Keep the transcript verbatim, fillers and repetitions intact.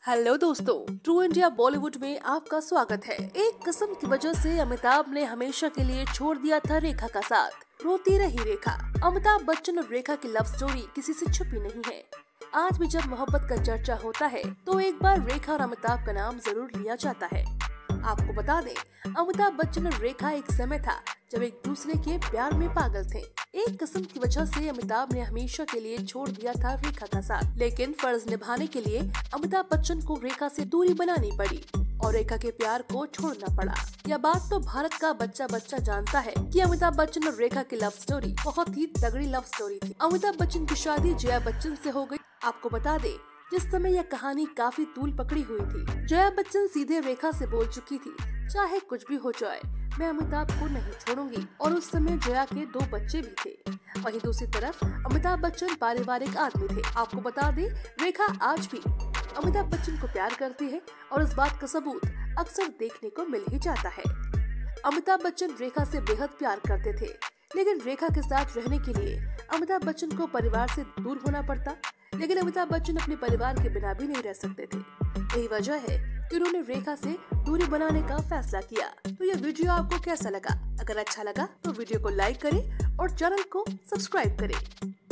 Hello दोस्तों, true India Bollywood में आपका स्वागत है। एक कसम की वजह से अमिताभ ने हमेशा के लिए छोड़ दिया था रेखा का साथ। रोती रही रेखा। अमिताभ बच्चन और रेखा की लव स्टोरी किसी से छुपी नहीं है। आज भी जब मोहब्बत का चर्चा होता है तो एक बार रेखा और अमिताभ का नाम जरूर लिया जाता है। आपको बता दें, अमिताभ बच्चन और रेखा एक समय था जब एक दूसरे के प्यार में पागल थे। एक कसम की वजह से अमिताभ ने हमेशा के लिए छोड़ दिया था रेखा का साथ, लेकिन फर्ज निभाने के लिए अमिताभ बच्चन को रेखा से दूरी बनानी पड़ी और रेखा के प्यार को छोड़ना पड़ा। यह बात तो भारत का बच्चा बच्चा जानता है कि अमिताभ बच्चन और रेखा की लव स्टोरी बहुत ही तगड़ी लव स्टोरी थी। अमिताभ बच्चन की शादी जया बच्चन से हो गई। आपको बता दे, जिस समय यह कहानी काफी तूल पकड़ी हुई थी, जया बच्चन सीधे रेखा से बोल चुकी थी, चाहे कुछ भी हो जाए मैं अमिताभ को नहीं छोड़ूंगी। और उस समय जया के दो बच्चे भी थे। वहीं दूसरी तरफ अमिताभ बच्चन पारिवारिक आदमी थे। आपको बता दें, रेखा आज भी अमिताभ बच्चन को प्यार करती है और इस बात का सबूत अक्सर देखने को मिल ही जाता है। अमिताभ बच्चन रेखा से बेहद प्यार करते थे, लेकिन रेखा के साथ रहने के लिए अमिताभ बच्चन को परिवार से दूर होना पड़ता। लेकिन अमिताभ बच्चन अपने परिवार के बिना भी नहीं रह सकते थे। यही वजह है कि उन्होंने रेखा से दूरी बनाने का फैसला किया। तो ये वीडियो आपको कैसा लगा? अगर अच्छा लगा तो वीडियो को लाइक करें और चैनल को सब्सक्राइब करें।